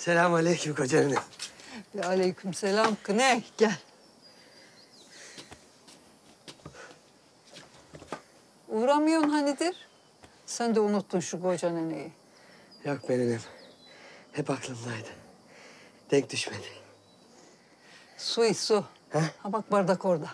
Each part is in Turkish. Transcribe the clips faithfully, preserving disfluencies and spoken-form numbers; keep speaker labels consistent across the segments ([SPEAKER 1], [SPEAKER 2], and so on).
[SPEAKER 1] Selamünaleyküm koca nene.
[SPEAKER 2] Ve aleykümselam Kıney, gel. Uğramıyorsun hanidir? Sen de unuttun şu koca neneyi.
[SPEAKER 1] Yok be nenem. Hep aklımdaydı. Denk düşmedi.
[SPEAKER 2] Su iç su.
[SPEAKER 1] He?
[SPEAKER 2] Ha bak bardak orada.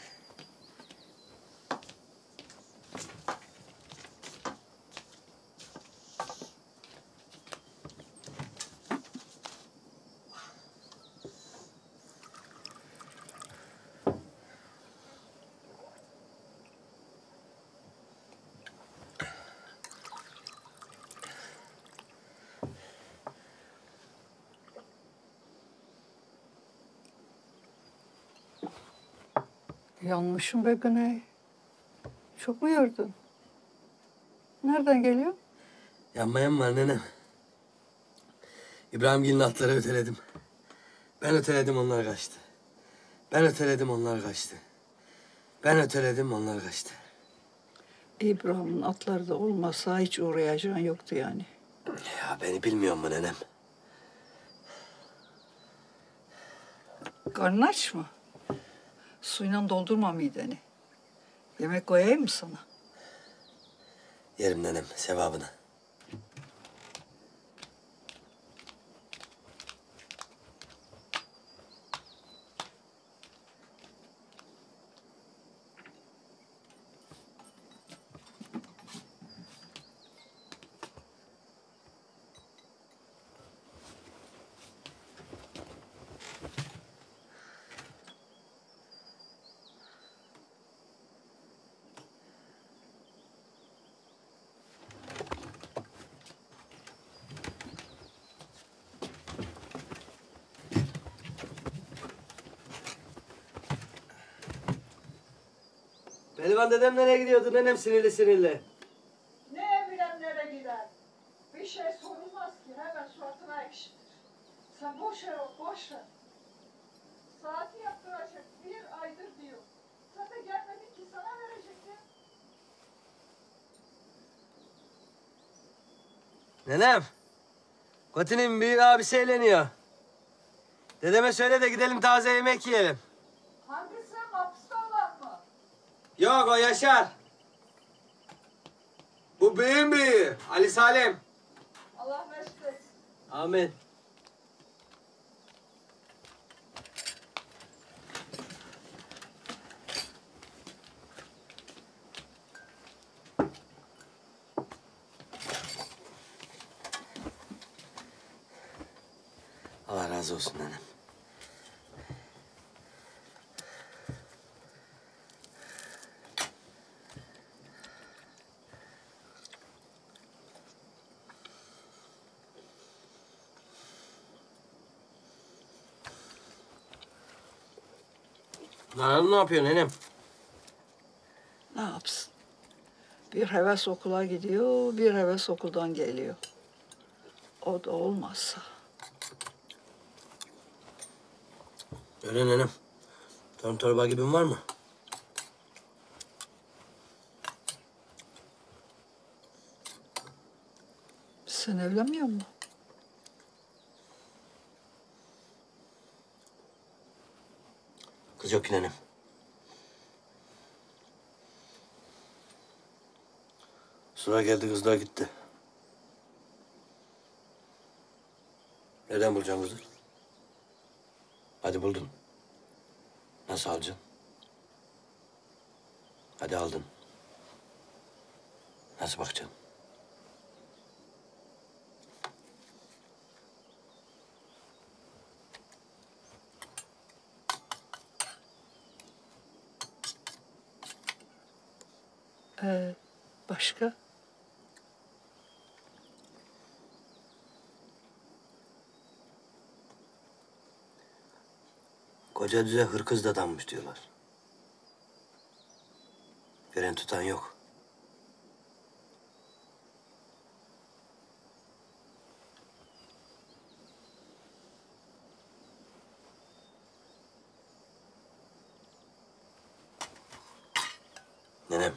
[SPEAKER 2] Yanmışım be Güney. Çok mu yordun? Nereden geliyor?
[SPEAKER 1] Yanmayan var nenem. İbrahimgil'in atları öteledim. Ben öteledim onlar kaçtı. Ben öteledim onlar kaçtı. Ben öteledim onlar kaçtı.
[SPEAKER 2] İbrahim'in atları da olmasa hiç uğrayacağın yoktu yani.
[SPEAKER 1] Ya beni bilmiyor mu nenem?
[SPEAKER 2] Karnın aç mı? Suyla doldurma mideni. Yemek koyayım mı sana?
[SPEAKER 1] Yerim nenem sevabına. Pehlivan dedem nereye gidiyordu nenem sinirli sinirli?
[SPEAKER 3] Ne bileyim nereye gider? Bir şey sorulmaz ki hemen suratına ekşitir. Sen boş ver o, boş ver. Saati yaptıracak bir aydır diyor. Sen de gelmedin ki sana verecektim.
[SPEAKER 1] Nenem, Koti'nin büyük abisi eğleniyor. Dedeme söyle de gidelim taze yemek yiyelim.
[SPEAKER 3] Hangisi hapiste olan mı?
[SPEAKER 1] Yok o Yaşar. Bu büyüğün büyüğü Ali Salim.
[SPEAKER 3] Allah mesut etsin.
[SPEAKER 1] Amin. Allah razı olsun nenem. Nalan ne yapıyor nenem?
[SPEAKER 2] Ne yapsın? Bir heves okula gidiyor, bir heves okuldan geliyor. O da olmazsa.
[SPEAKER 1] Öyle nenem. Torun torba gibin var mı?
[SPEAKER 2] Sen evlenmiyor musun?
[SPEAKER 1] Kız yok ki nenem. Sıra geldi kızlar gitti. Neden bulacaksın kızı? Hadi buldun. Nasıl alacaksın? Hadi aldın. Nasıl bakacaksın?
[SPEAKER 2] Ee, başka?
[SPEAKER 1] Koca düze hırkız da danmış diyorlar. Gören tutan yok. Nenem.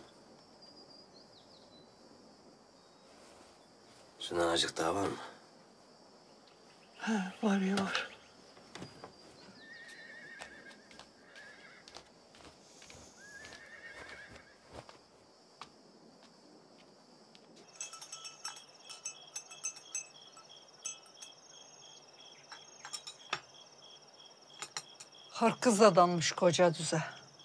[SPEAKER 1] Şundan azıcık daha var mı?
[SPEAKER 2] Ha, var ya var. Hırkız adanmış koca düze.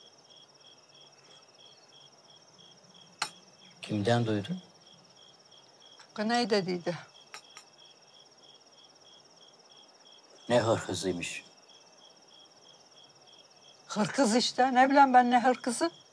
[SPEAKER 4] Kimden duydun?
[SPEAKER 2] Güney dediydi.
[SPEAKER 4] Ne hırhızıymış.
[SPEAKER 2] Hırkız işte. Ne bileyim ben ne hırkızı?